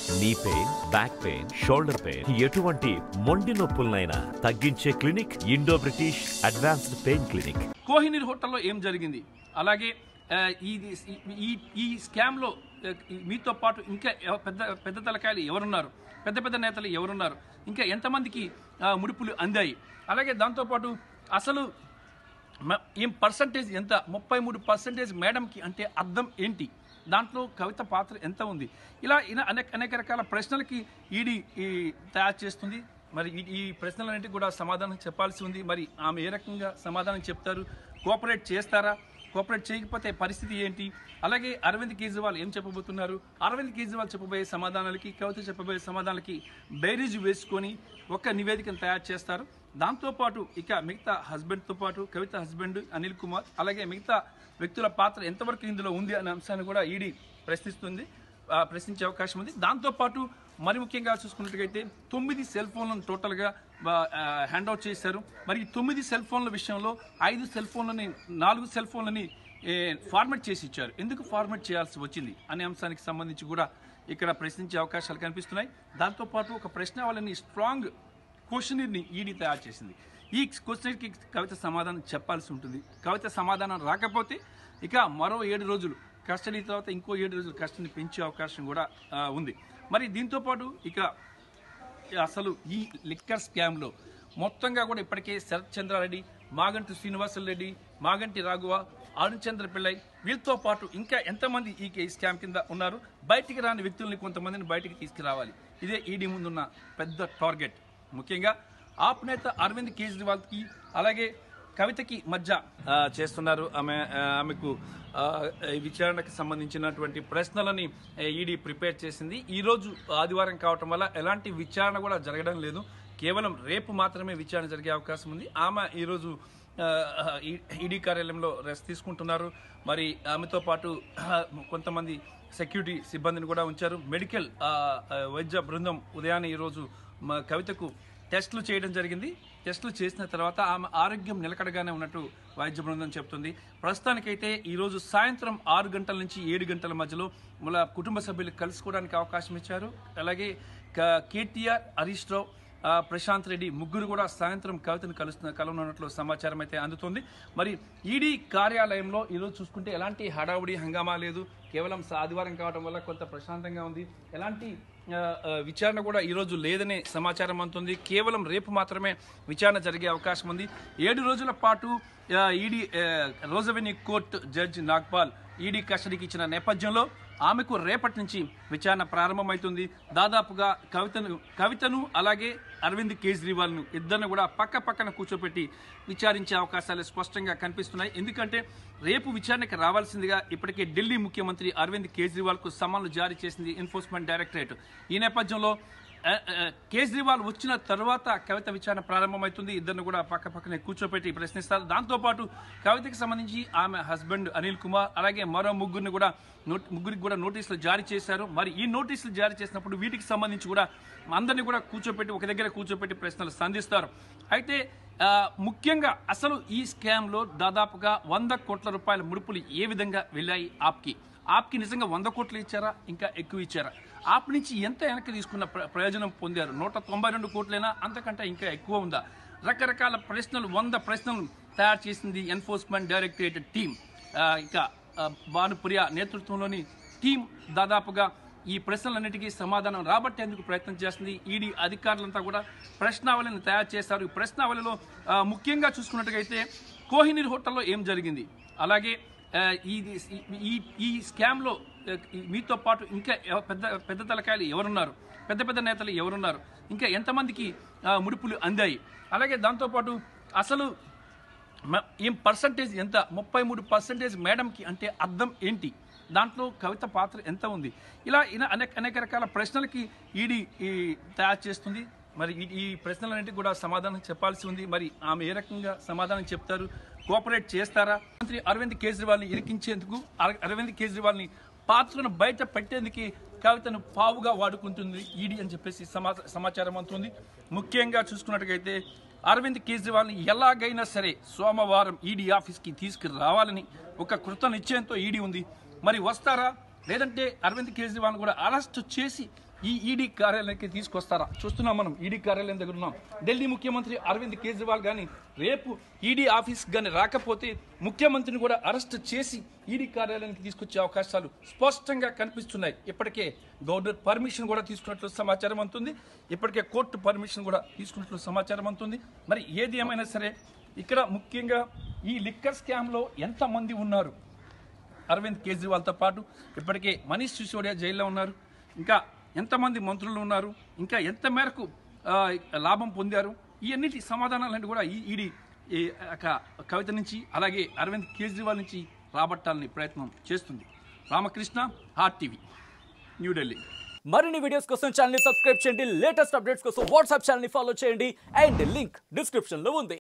నీ pain, back pain, shoulder pain, ఎటువంటి మొండి నొప్పులనైనా తగ్గించే clinic Indo British advanced pain clinic. Kohinoor హోటల్లో ఏం జరిగింది, అలాగే ఈ స్కామ్ లో మీతో పాటు ఇంకా పెద్ద తలకాయలు ఎవరున్నారు, పెద్ద నేతలు ఎవరున్నారు, ఇంకా ఎంతమందికి ముడుపులు అందాయి, అలాగే దాంతోపాటు అసలు ఏం పర్సంటేజ్ ఎంత, 33% మేడంకి అంటే అర్థం ఏంటి, దాంట్లో కవిత పాత్ర ఎంత ఉంది, ఇలా అనేక రకాల ప్రశ్నలకి ఈడీ తయారు చేస్తుంది. మరి ఈ ప్రశ్నలన్నింటికి కూడా సమాధానం చెప్పాల్సి ఉంది. మరి ఆమె ఏ రకంగా సమాధానం చెప్తారు, కోఆపరేట్ చేస్తారా, కోఆపరేట్ చేయకపోతే పరిస్థితి ఏంటి, అలాగే అరవింద్ కేజ్రీవాల్ ఏం చెప్పబోతున్నారు, అరవింద్ కేజ్రీవాల్ చెప్పబోయే సమాధానాలకి కవిత చెప్పబోయే సమాధానాలకి బేరీజు వేసుకొని ఒక నివేదికను తయారు చేస్తారు. దాంతోపాటు ఇక మిగతా హస్బెండ్తో పాటు కవిత హస్బెండ్ అనిల్ కుమార్, అలాగే మిగతా వ్యక్తుల పాత్ర ఎంతవరకు ఇందులో ఉంది అనే అంశాన్ని కూడా ఈడీ ప్రశ్నించే అవకాశం ఉంది. దాంతోపాటు మరి ముఖ్యంగా చూసుకున్నట్టుగైతే 9 సెల్ ఫోన్లను టోటల్గా హ్యాండ్ అవుట్ చేశారు. మరి 9 సెల్ ఫోన్ల విషయంలో 4 సెల్ ఫోన్లని ఫార్మాట్ చేసి ఇచ్చారు. ఎందుకు ఫార్మాట్ చేయాల్సి వచ్చింది అనే అంశానికి సంబంధించి కూడా ఇక్కడ ప్రశ్నించే అవకాశాలు కనిపిస్తున్నాయి. దాంతోపాటు ఒక ప్రశ్నావళిని స్ట్రాంగ్ క్వశ్చనర్ని ఈడీ తయారు చేసింది. ఈ క్వశ్చన్కి కవిత సమాధానం చెప్పాల్సి ఉంటుంది. కవిత సమాధానం రాకపోతే ఇక మరో 7 రోజులు కస్టడీ, తర్వాత ఇంకో 7 రోజులు కస్టడీ పెంచే అవకాశం కూడా ఉంది. మరి దీంతోపాటు ఇక అసలు ఈ లిక్కర్ స్కామ్లో మొత్తంగా కూడా ఇప్పటికే శరత్ చంద్రారెడ్డి, మాగంటి శ్రీనివాసరెడ్డి, మాగంటి రాఘవ, అరుణ్ చంద్ర పిల్లై, వీళ్ళతో పాటు ఇంకా ఎంతమంది ఈ స్కామ్ కింద ఉన్నారు, బయటికి రాని వ్యక్తుల్ని కొంతమందిని బయటికి తీసుకురావాలి. ఇదే ఈడీ ముందున్న పెద్ద టార్గెట్. ముఖ్యంగా ఆప్ నేత అరవింద్ కేజ్రీవాల్కి అలాగే కవితకి మధ్య చేస్తున్నారు. ఆమెకు విచారణకు సంబంధించినటువంటి ప్రశ్నలని ఈడీ ప్రిపేర్ చేసింది. ఈరోజు ఆదివారం కావటం వల్ల ఎలాంటి విచారణ కూడా జరగడం లేదు. కేవలం రేపు మాత్రమే విచారణ జరిగే అవకాశం ఉంది. ఆమె ఈరోజు ఈడీ కార్యాలయంలో రెస్ట్ తీసుకుంటున్నారు. మరి ఆమెతో పాటు కొంతమంది సెక్యూరిటీ సిబ్బందిని కూడా ఉంచారు. మెడికల్ వైద్య బృందం ఉదయాన్నే ఈరోజు కవితకు టెస్టులు చేయడం జరిగింది. టెస్టులు చేసిన తర్వాత ఆమె ఆరోగ్యం నిలకడగానే ఉన్నట్టు వైద్య బృందం చెప్తుంది. ప్రస్తుతానికైతే ఈరోజు సాయంత్రం 6 గంటల నుంచి 7 గంటల మధ్యలో మళ్ళీ కుటుంబ సభ్యులు కలుసుకోవడానికి అవకాశం ఇచ్చారు. అలాగే కేటీఆర్, హరీష్ రావు, ప్రశాంత్ రెడ్డి ముగ్గురు కూడా సాయంత్రం కవితను కలవనున్నట్లు సమాచారం అయితే అందుతుంది. మరి ఈడీ కార్యాలయంలో ఈరోజు చూసుకుంటే ఎలాంటి హడావుడి హంగామా లేదు. కేవలం ఆదివారం కావడం వల్ల కొంత ప్రశాంతంగా ఉంది. ఎలాంటి విచారణ కూడా ఈరోజు లేదనే సమాచారం అందుతుంది. కేవలం రేపు మాత్రమే విచారణ జరిగే అవకాశం ఉంది. 7 రోజుల పాటు ED Rose Avenue court judge Nagpal ED కస్టడీకి ఇచ్చిన నేపథ్యంలో ఆమెకు రేపటి నుంచి విచారణ ప్రారంభమవుతుంది. దాదాపుగా కవితను అలాగే అరవింద్ కేజ్రీవాల్ను ఇద్దరిని కూడా పక్కన కూర్చోపెట్టి విచారించే అవకాశాలు స్పష్టంగా కనిపిస్తున్నాయి. ఎందుకంటే రేపు విచారణకు రావాల్సిందిగా ఇప్పటికే ఢిల్లీ ముఖ్యమంత్రి అరవింద్ కేజ్రీవాల్కు సమన్లు జారీ చేసింది ఎన్ఫోర్స్మెంట్ డైరెక్టరేట్. ఈ నేపథ్యంలో కేజ్రీవాల్ వచ్చిన తర్వాత కవిత విచారణ ప్రారంభమవుతుంది. ఇద్దరిని కూడా పక్కనే కూర్చోపెట్టి ప్రశ్నిస్తారు. దాంతోపాటు కవితకి సంబంధించి ఆమె హస్బెండ్ అనిల్ కుమార్ అలాగే మరో ముగ్గురికి కూడా నోటీసులు జారీ చేశారు. మరి ఈ నోటీసులు జారీ చేసినప్పుడు వీటికి సంబంధించి కూడా అందరినీ కూడా కూర్చోపెట్టి ఒక దగ్గర కూర్చోపెట్టి ప్రశ్నలు సంధిస్తారు. అయితే ముఖ్యంగా అసలు ఈ స్కామ్లో దాదాపుగా 100 కోట్ల రూపాయల ముడుపులు ఏ విధంగా వెళ్ళాయి ఆప్కి నిజంగా 100 కోట్లు ఇచ్చారా, ఇంకా ఎక్కువ ఇచ్చారా, ఆప్ నుంచి ఎంత వెనక్కి తీసుకున్న ప్రయోజనం పొందారు, 192 కోట్లైనా అంతకంటే ఇంకా ఎక్కువ ఉందా, రకరకాల ప్రశ్నలు 100 ప్రశ్నలు తయారు చేసింది ఎన్ఫోర్స్మెంట్ డైరెక్టరేట్ టీం. ఇక భానుప్రియ నేతృత్వంలోని టీం దాదాపుగా ఈ ప్రశ్నలన్నిటికీ సమాధానం రాబట్టేందుకు ప్రయత్నం చేస్తుంది. ఈడీ అధికారులంతా కూడా ప్రశ్నావళిని తయారు చేశారు. ఈ ప్రశ్నావళిలో ముఖ్యంగా చూసుకున్నట్టుగైతే కోహినూర్ హోటల్లో ఏం జరిగింది, అలాగే ఈ స్కామ్లో మీతో పాటు ఇంకా పెద్ద తలకాయలు ఎవరున్నారు, పెద్ద నేతలు ఎవరున్నారు, ఇంకా ఎంతమందికి ముడుపులు అందాయి, అలాగే దాంతోపాటు అసలు ఏం పర్సంటేజ్ ఎంత, 33% మేడంకి అంటే అర్థం ఏంటి, దాంట్లో కవిత పాత్ర ఎంత ఉంది, ఇలా అనేక రకాల ప్రశ్నలకి ఈడీ తయారు చేస్తుంది. మరి ఈ ప్రశ్నలన్నింటికి కూడా సమాధానం చెప్పాల్సి ఉంది. మరి ఆమె ఏ రకంగా సమాధానం చెప్తారు, కోఆపరేట్ చేస్తారా, మంత్రి అరవింద్ కేజ్రీవాల్ని ఇరికించేందుకు, అరవింద్ కేజ్రీవాల్ని పాత్రను బయట పెట్టేందుకు కవితను పావుగా వాడుకుంటుంది ఈడీ అని చెప్పేసి సమాచారం అందుతుంది. ముఖ్యంగా చూసుకున్నట్టుగైతే అరవింద్ కేజ్రీవాల్ని ఎలాగైనా సరే సోమవారం ఈడీ ఆఫీస్కి తీసుకురావాలని ఒక కృత నిశ్చయంతో ఈడీ ఉంది. మరి వస్తారా, లేదంటే అరవింద్ కేజ్రీవాల్ కూడా అరెస్ట్ చేసి ఈ ఈడీ కార్యాలయానికి తీసుకొస్తారా? చూస్తున్నాం, మనం ఈడీ కార్యాలయం దగ్గర ఉన్నాం. ఢిల్లీ ముఖ్యమంత్రి అరవింద్ కేజ్రీవాల్ కానీ రేపు ఈడీ ఆఫీస్ కానీ రాకపోతే ముఖ్యమంత్రిని కూడా అరెస్ట్ చేసి ఈడీ కార్యాలయానికి తీసుకొచ్చే అవకాశాలు స్పష్టంగా కనిపిస్తున్నాయి. ఇప్పటికే గవర్నర్ పర్మిషన్ కూడా తీసుకున్నట్లు సమాచారం అందుతుంది. ఇప్పటికే కోర్టు పర్మిషన్ కూడా తీసుకున్నట్లు సమాచారం అందుతుంది. మరి ఏది ఏమైనా సరే ఇక్కడ ముఖ్యంగా ఈ లిక్కర్ స్కామ్లో ఎంతమంది ఉన్నారు? అరవింద్ కేజ్రీవాల్తో పాటు ఇప్పటికే మనీష్ సిసోడియా జైల్లో ఉన్నారు. ఇంకా ఎంతమంది మంత్రులు ఉన్నారు? ఇంకా ఎంత మేరకు లాభం పొందారు? ఈ అన్నిటి సమాధానాలన్నీ కూడా ఈ ఈడీ కవిత నుంచి అలాగే అరవింద్ కేజ్రీవాల్ నుంచి రాబట్టాలని ప్రయత్నం చేస్తుంది. రామకృష్ణ, RTV, న్యూఢిల్లీ. మరిన్ని వీడియోస్ కోసం ఛానల్ ని సబ్స్క్రైబ్ చేయండి. లేటెస్ట్ అప్డేట్స్ కోసం వాట్సాప్ ఛానల్ ని ఫాలో చేయండి. అండ్ లింక్ డిస్క్రిప్షన్ లో ఉంది.